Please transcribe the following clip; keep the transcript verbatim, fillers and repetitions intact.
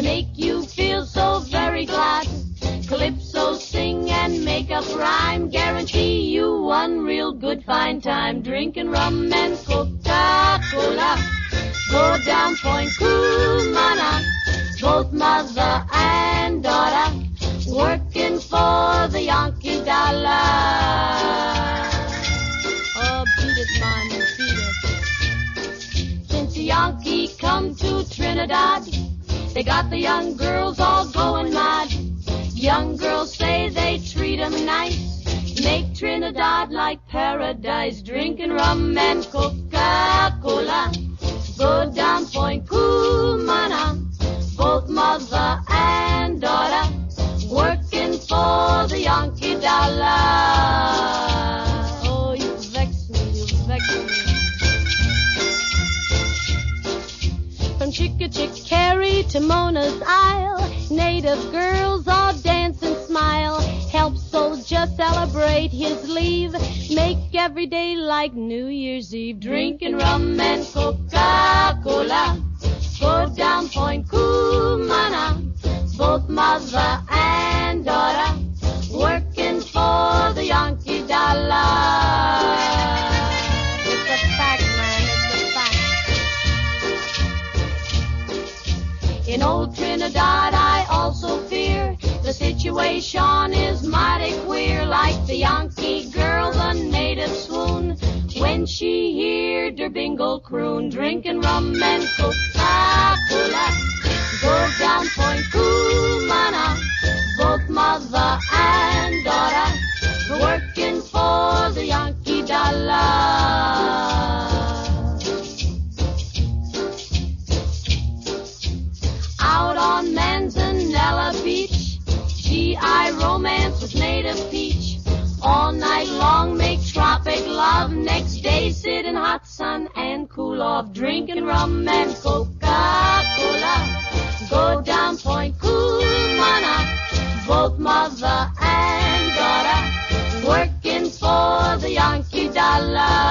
They make you feel so very glad. Calypso sing and make up rhyme, guarantee you one real good fine time. Drinking rum and Coca-Cola, go down Point Cumana, both mother and daughter, working for the Yankee dollar. Oh, beat it, man, beat it. Since the Yankee come to Trinidad, they got the young girls all going mad. Young girls say they treat 'em nice, make Trinidad like paradise. Drinking rum and Coca-Cola, go down Point Cumana, both mother and daughter, working for the Yankee dollar. Oh, you vex me, you vex me. From Chickachickarry to Mona's Isle, native girls all dance and smile. Help soldier celebrate his leave, make every day like New Year's Eve. Drinking rum and Coca-Cola, go down Point Cumana, both mother and daughter, working for the Yankee dollar. It's a fact, man, it's a fact. In old Trinidad I also fear the situation is mighty queer. Like the Yankee girl, the native swoon when she heard her bingle croon. Drinking rum and Coca-Cola, go down Point Cumana, both mother and daughter, working for the Yankee dollar. Out on Manzanella Beach, G I romance with native peach. All night long make tropic love, next day sit in hot sun and cool off. Drinking rum and Coca-Cola, go down Point Cumana, both mother and daughter, working for the Yankee dollar.